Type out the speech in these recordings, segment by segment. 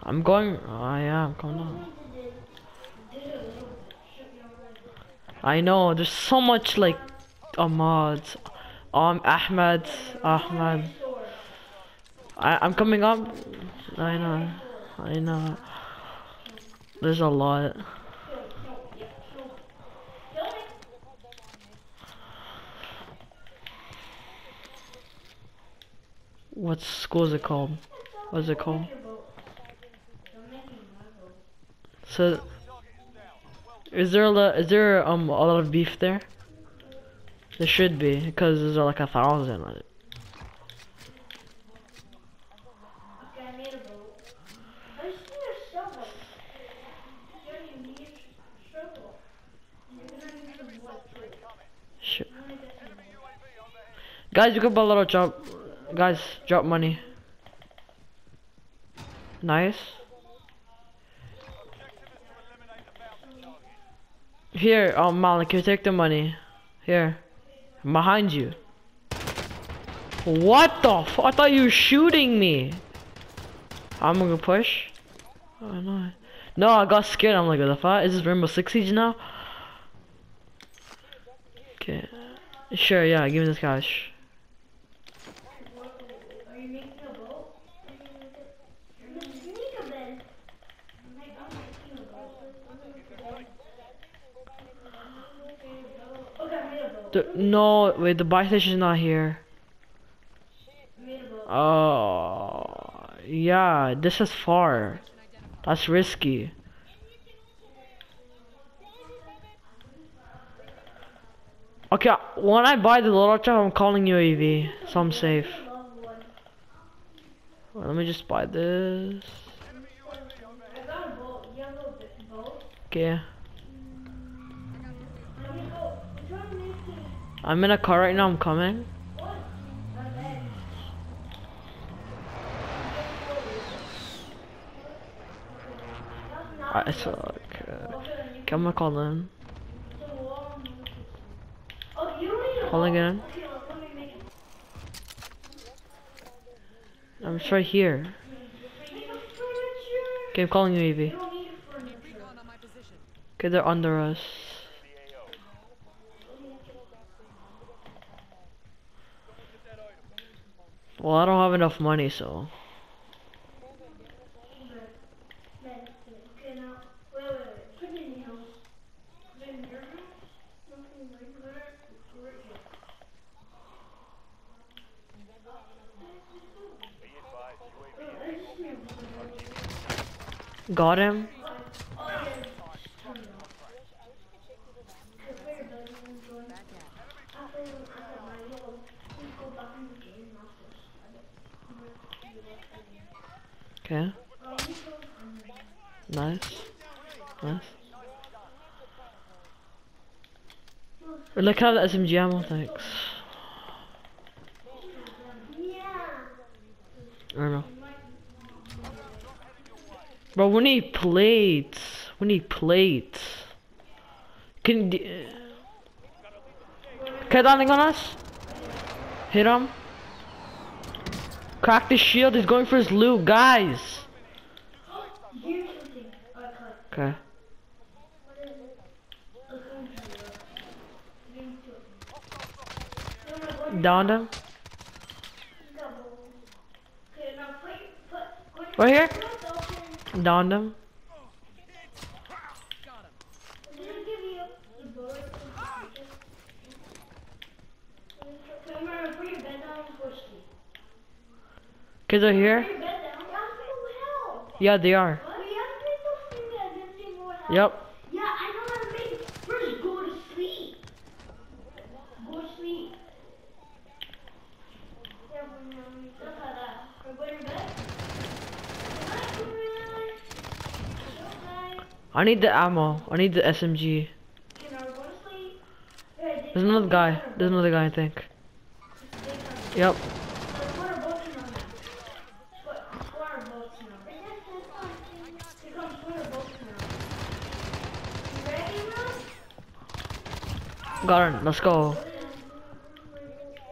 I'm going. Oh yeah, I'm coming down. I know. There's so much like mods. Ahmed. Ahmed. I'm coming up. I know. I know. There's a lot. What school is it called? What is it called? So, is there a lot of beef there? There should be, because there's like 1,000 on it. Shit. Guys, you can buy a little drop. Guys, drop money. Nice. Here, Malik, you take the money. Here. I'm behind you. What the f— I thought you were shooting me. I'm gonna push. Oh no. No, I got scared. I'm like, what the fuck? Is this Rainbow Six Siege now? Okay. Sure, yeah, give me this cash. No, wait, the buy station's not here. Oh, yeah, this is far. That's risky. Okay, when I buy the little truck, I'm calling UAV, so I'm safe. Well, let me just buy this. Okay. I'm in a car right now, I'm coming. I suck. Okay, I'm gonna call in. Calling in. I'm just right here. Okay, I'm calling UAV. Okay, they're under us. Well, I don't have enough money, so. Got him. Okay. Nice. Nice. Look how the SMG ammo, thanks. I don't know. Bro, we need plates. We need plates. Can landing on us? Hit him. Crack the shield. He's going for his loot, guys. Okay. Downed him. Right here. Downed him. Kids are here. Yeah, they are. Yep. Yeah, I know how to make it. First, go to sleep. Go to sleep. Yeah, look at that. Go to bed. I need the ammo. I need the SMG. There's another guy. There's another guy, I think. Yep. Got it. Let's go.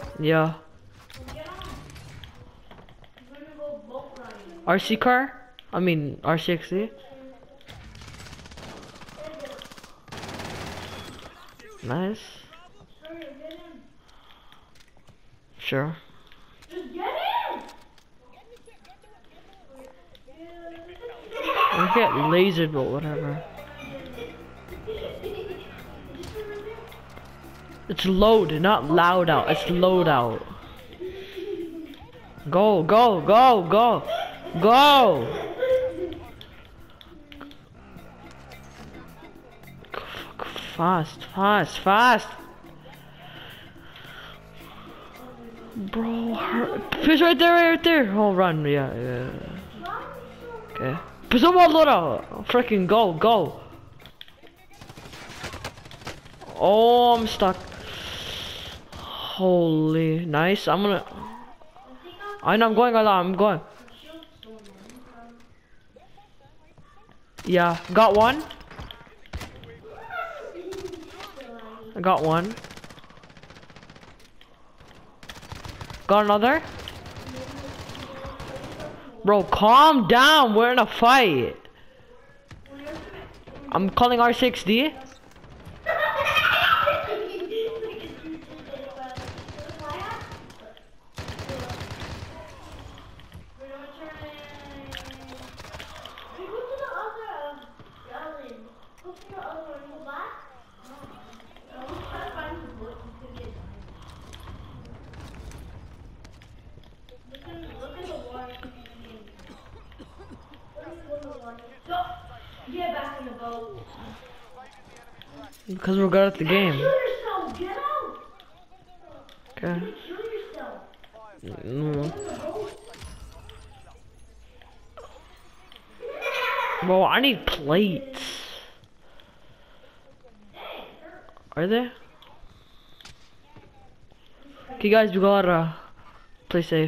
Yeah. RC car? I mean, R60. Nice. Sure. Just get in! I get lasered, but whatever. It's load, not loud out. It's load out. Go, go, go, go, go! Fast, fast, fast! Bro, fish right there, right there! Oh, run, yeah, yeah. Okay. Put some more load out! Freaking go, go! Oh, I'm stuck. Holy, nice. I know I'm going along, I'm going. Yeah, got one. I got one. Got another. Bro, calm down. We're in a fight. I'm calling R6D. Get back in the boat. Because we're good at the game. Kill yourself. Get out. Okay. Kill yourself. No. Bro, I need plates. Are there? Okay, guys, we gotta play safe.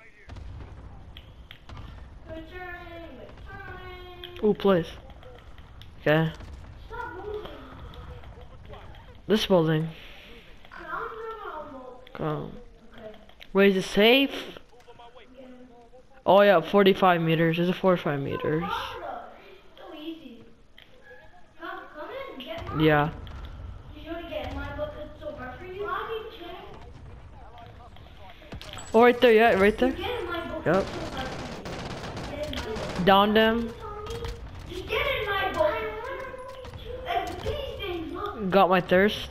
Ooh, place. Okay. This building. Go. Wait, is it safe? Oh yeah, 45 meters. Is it 45 meters? Yeah. Oh, right there, yeah, right there. Yep. Down them. Got my thirst.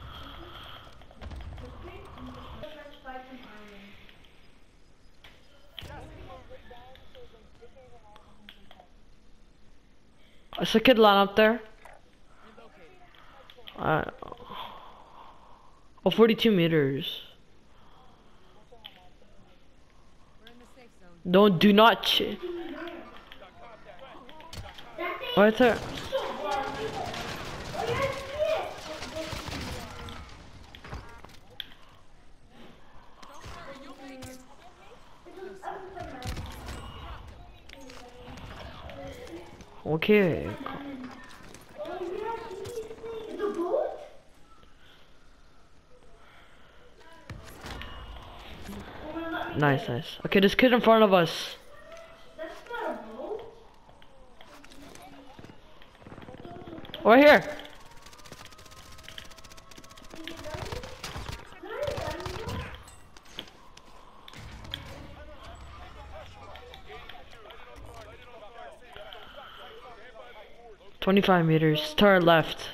There's a kid line up there. Oh, 42 meters. Do not right there. Okay. Nice, nice. Okay, this kid in front of us. Right here. $25 meters to our left.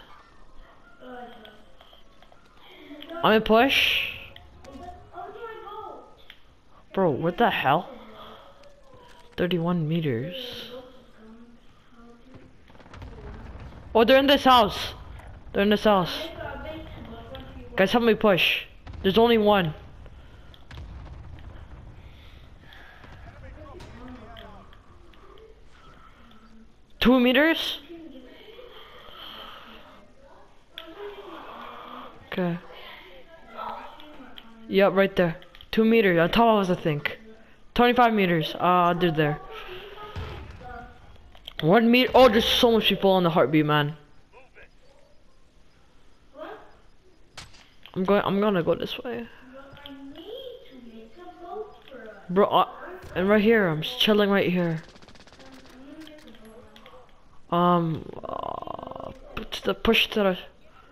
I'm gonna push. Bro, what the hell? 31 meters. Oh, they're in this house. They're in this house. Guys, help me push. There's only one. Two meters? Okay. Yep, right there. 2 meters. On top of us, I think. 25 meters. They're there. 1 meter. Oh, there's so much people on the heartbeat, man. I'm gonna go this way. Bro, and right here. I'm just chilling right here. Push to the.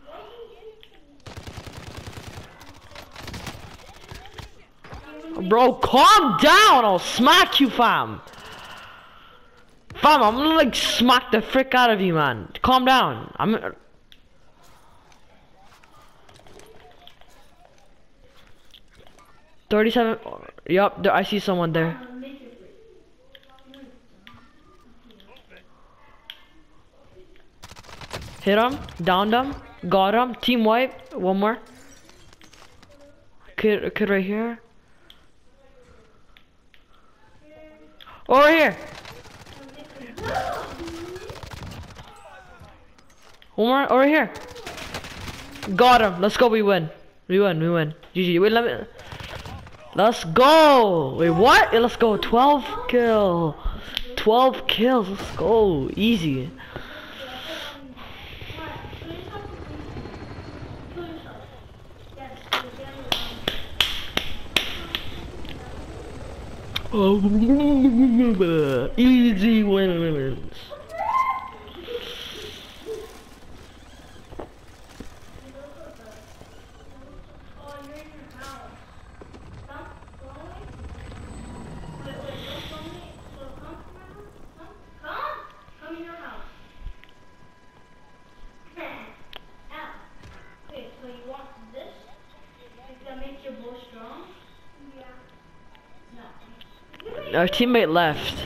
Bro, calm down! I'll smack you, fam. Fam, I'm gonna like smack the frick out of you, man. Calm down. I'm. 37. Yup, I see someone there. Hit him, downed him, got him. Team wipe. One more. Kid right here. Over here. One more over here. Got him. Let's go. We win. We win. We win. GG. Wait, let me. Let's go. Wait, what? Yeah, let's go. 12 kill. 12 kills. Let's go. Easy. Easy wins. Our teammate left.